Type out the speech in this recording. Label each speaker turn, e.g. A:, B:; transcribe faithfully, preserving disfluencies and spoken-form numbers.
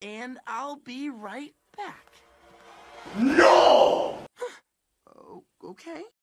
A: and I'll be right back.
B: No!
A: Oh, okay.